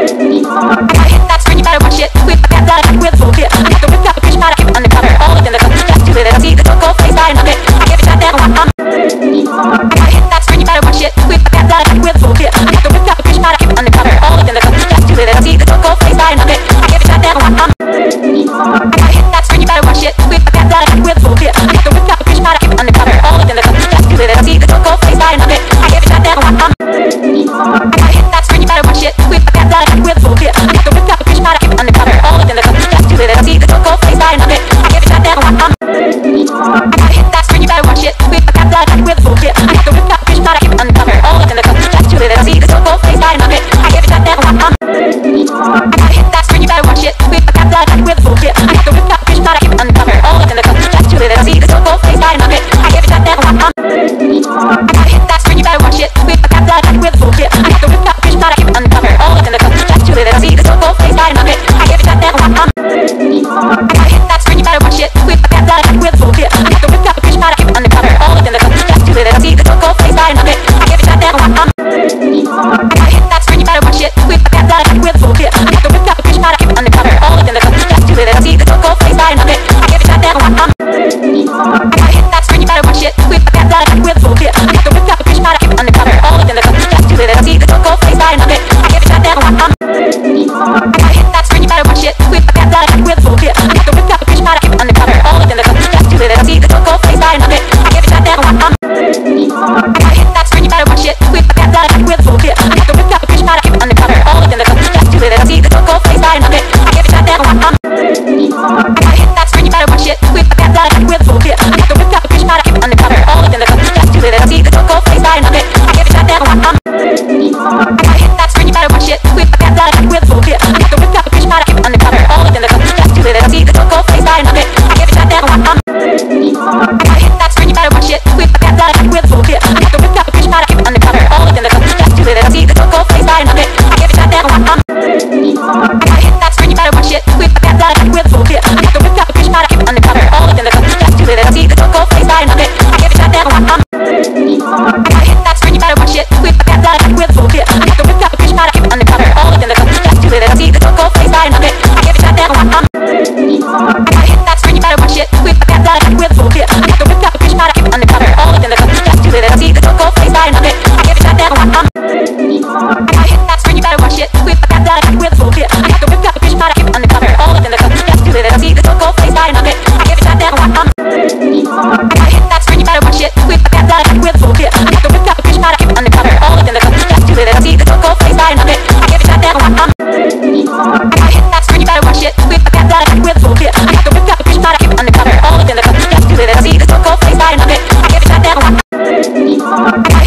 hit that screen, you better watch it. Whip, I got blood with full clip. I got the whip, got the fish, but I keep it undercover. All up in the cup, just do it. I see the cocoa face dying of it. I give it shot down, I hit that screen, you better watch it. Whip, I got blood with full clip. I got the whip, got the fish, but I keep it undercover. All up in the cup, just do it. I see the cocoa face dying of it. I give it shot down, I hit that screen, you better watch it. Whip, I got blood with full clip. I got the whip, got the fish, but I keep it undercover. All up in the cup, just do it. I see the cocoa face dying of it. I give it shot down, I hit that screen, you better watch it. Whip, I got blood with full clip. I got the whip, got the fish, but I keep it undercover. All up in the cup, just do it. I see the cocoa face dying of it. I give it shot down, I hit that screen, you better watch it. Whip, I got blood with full clip. I got the whip, got the fish, but I keep it undercover. All up in the cup, just do it. I see the cocoa face dying of it. I give it shot down, I hit that screen, you better watch it. Whip, I got blood with full clip. I got the whip, got the fish, but I keep it undercover. All up in the cup, just do it. I see the cocoa face dying of it. I give it shot down, I hit that screen, you better watch it. Whip, I got blood with full clip. I got the whip, got the fish, but I keep it undercover. All up in the cup, just do it. I see the cocoa face dying of it. I give it shot down, I hit that screen, you better watch it. Whip, I got blood with full clip. I got the whip, got the fish, but I keep it undercover. All up in the cup, just do it. I see the cocoa face dying of it. I give it shot down, I hit that screen, you better watch it. Whip, I got blood with full clip. I got the whip, got the fish, but I keep it undercover. All up in the cup, just do it. I see the cocoa face dying of it. I give it shot down, I hit that screen, you better watch it. Whip, I got blood with full clip. I got the whip, got the fish, but I keep it undercover. All up in the cup, just do it. I see the cocoa face dying of it. I give it shot down, I hit that screen, you better watch it. Whip, I got blood with full clip. I got the whip, got the fish, but I keep it undercover. All up in the cup, just do it. I see the cocoa face dying of it. I give it shot down, I hit that screen, you better watch it. Whip, I got blood with full clip. I got the whip, got the fish, but I keep it undercover. All up in the cup, just do it. I see the cocoa face dying of it. I give it shot down, I hit that screen, you better watch it. Whip, I got blood with full clip. I got the whip, got the fish, but I keep it undercover. All up in the cup, just do it. I see the cocoa face dying of it. I give it shot down, I hit that screen, you better watch it. Whip, I got blood with full clip. I got the whip, got the fish, but I keep it undercover. All up in the cup, just do it. I see the cocoa face dying of it. I give it shot down, I hit that screen, you better watch it. Whip, I got blood with full clip. I got the whip, got the fish, but I keep it undercover. All up in the cup, just do it. I see the cocoa face dying of it. I give it shot down, I hit that screen, you better watch it. Whip, I got blood with full clip. I got the whip, got the fish, but I keep it undercover. All up in the cup, just do it. I see the cocoa face dying of it. I give it shot down, I hit that screen, you better watch it. Whip, I got blood with full clip. I got the whip, got the fish, but I keep it undercover. All up in the cup, just do it. I see the cocoa face dying of it. I give it shot down, I hit that screen, you better watch it. Whip, I got blood with full clip. I got the whip, got the fish, but I keep it undercover. All up in the cup, just do it. I see the cocoa face dying of it. I give it shot down, I hit that screen, you better watch it. Whip, I got blood with full clip. I got the whip, got the fish, but I keep it undercover. All up in the cup, just do it. I see the cocoa face dying of it. I give it shot down, I hit that screen, you better watch it. Whip, I got blood with full clip. I got the whip, got the fish, but I keep it undercover. All up in the cup, just do it. I see the cocoa face dying of it. I give it shot down, I hit that screen, you better watch it. Whip, I got blood with full clip. I got the whip, got the fish, but I keep it undercover. All up in the cup, just do it. I see the cocoa face dying of it. I give it shot down,